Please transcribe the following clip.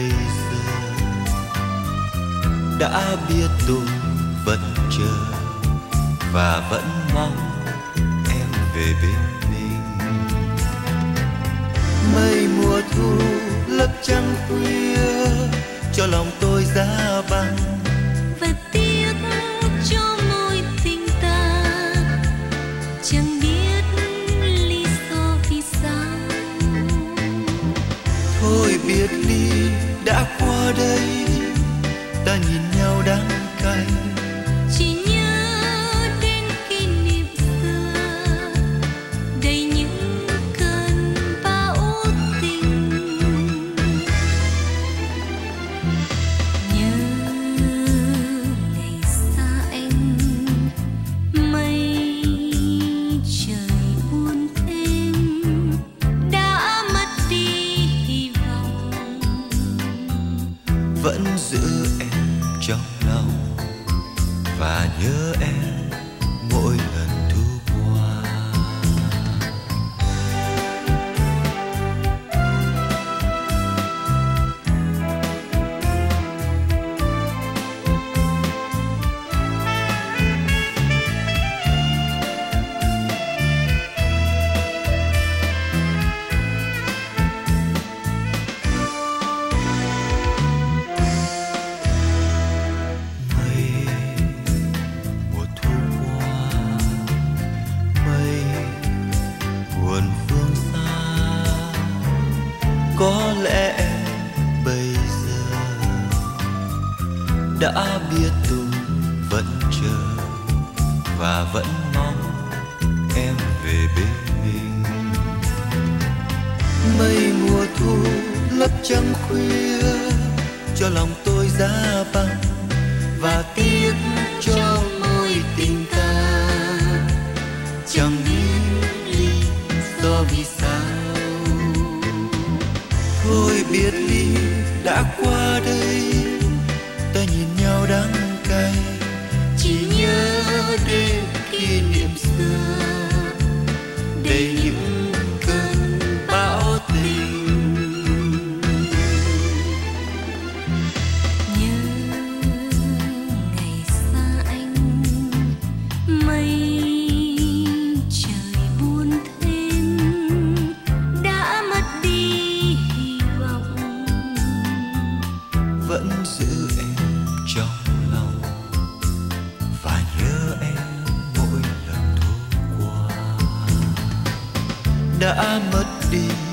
bây giờ. Đã biết tôi vẫn chờ và vẫn mong em về bên mình. Mây mùa thu lấp trăng khuya cho lòng tôi giá băng, và tiếc cho môi tình ta chẳng biết lý do vì sao. Thôi biệt ly đã qua đây, ta nhìn nhau đắng cay. Chỉ nhớ đến kỷ niệm xưa đầy những cơn bão tình. Nhớ ngày xa anh, mây trời buồn thêm, đã mất đi hy vọng. Vẫn giữ em trong lòng và nhớ em mỗi lần thu qua. Có lẽ bây giờ đã biết tôi vẫn chờ và vẫn mong em về bên mình. Mây mùa thu lấp trăng khuya cho lòng tôi giá băng, và tiếc cho môi tình ta chẳng biết lý do vì sao. Thôi biệt ly đã qua đây, ta nhìn nhau đắng cay. Chỉ nhớ đến kỷ niệm xưa đầy những cơn bão tình. Nhớ ngày xa anh, mây trời buồn thêm, đã mất đi hy vọng. Vẫn giữ em trong lòng và nhớ em mỗi lần thu qua. Đã mất đi